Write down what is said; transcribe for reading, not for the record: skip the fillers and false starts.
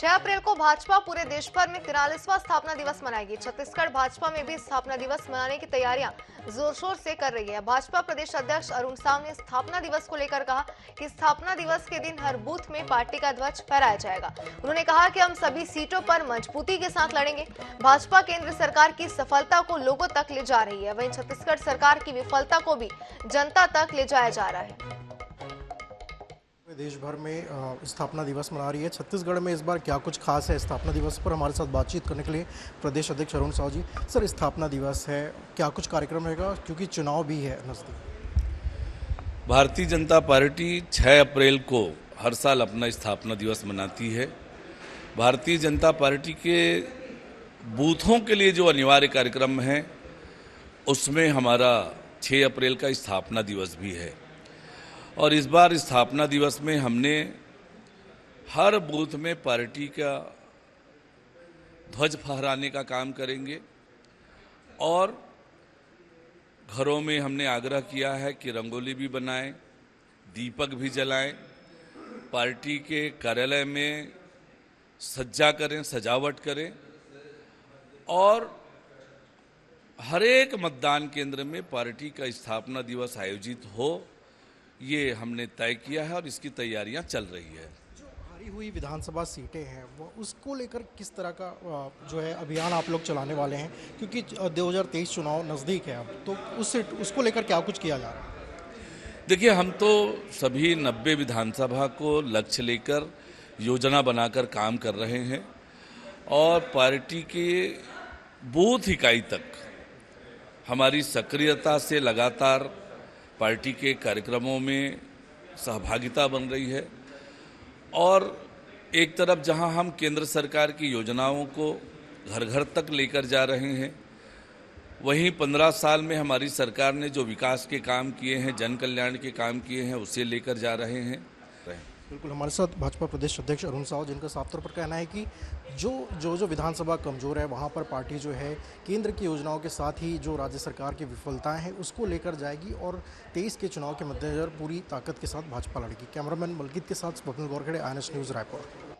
6 अप्रैल को भाजपा पूरे देश भर में 43वां स्थापना दिवस मनाएगी। छत्तीसगढ़ भाजपा में भी स्थापना दिवस मनाने की तैयारियां जोर शोर से कर रही है। भाजपा प्रदेश अध्यक्ष अरुण साव ने स्थापना दिवस को लेकर कहा कि स्थापना दिवस के दिन हर बूथ में पार्टी का ध्वज फहराया जाएगा। उन्होंने कहा कि हम सभी सीटों पर मजबूती के साथ लड़ेंगे। भाजपा केंद्र सरकार की सफलता को लोगों तक ले जा रही है, वहीं छत्तीसगढ़ सरकार की विफलता को भी जनता तक ले जाया जा रहा है। देश भर में स्थापना दिवस मना रही है। छत्तीसगढ़ में इस बार क्या कुछ खास है स्थापना दिवस पर? हमारे साथ बातचीत करने के लिए प्रदेश अध्यक्ष अरुण साव जी। सर, स्थापना दिवस है, क्या कुछ कार्यक्रम रहेगा, क्योंकि चुनाव भी है नजदीक? भारतीय जनता पार्टी 6 अप्रैल को हर साल अपना स्थापना दिवस मनाती है। भारतीय जनता पार्टी के बूथों के लिए जो अनिवार्य कार्यक्रम है उसमें हमारा 6 अप्रैल का स्थापना दिवस भी है। और इस बार स्थापना दिवस में हमने हर बूथ में पार्टी का ध्वज फहराने का काम करेंगे और घरों में हमने आग्रह किया है कि रंगोली भी बनाएं, दीपक भी जलाएं, पार्टी के कार्यालय में सज्जा करें, सजावट करें और हर एक मतदान केंद्र में पार्टी का स्थापना दिवस आयोजित हो, ये हमने तय किया है और इसकी तैयारियां चल रही है। जो हारी हुई विधानसभा सीटें हैं वो उसको लेकर किस तरह का जो है अभियान आप लोग चलाने वाले हैं, क्योंकि 2023 चुनाव नज़दीक है अब, तो उसको लेकर क्या कुछ किया जा रहा है? देखिए, हम तो सभी 90 विधानसभा को लक्ष्य लेकर योजना बनाकर काम कर रहे हैं और पार्टी के बूथ इकाई तक हमारी सक्रियता से लगातार पार्टी के कार्यक्रमों में सहभागिता बन रही है। और एक तरफ जहां हम केंद्र सरकार की योजनाओं को घर घर तक लेकर जा रहे हैं, वहीं 15 साल में हमारी सरकार ने जो विकास के काम किए हैं, जन कल्याण के काम किए हैं, उसे लेकर जा रहे हैं। बिल्कुल, हमारे साथ भाजपा प्रदेश अध्यक्ष अरुण साव, जिनका साफ तौर पर कहना है कि जो विधानसभा कमजोर है वहाँ पर पार्टी जो है केंद्र की योजनाओं के साथ ही जो राज्य सरकार की विफलताएं हैं उसको लेकर जाएगी और 23 के चुनाव के मद्देनजर पूरी ताकत के साथ भाजपा लड़ेगी। कैमरामैन मलकीत के साथ स्वप्निल गौरखड़े, INS न्यूज़, रायपुर।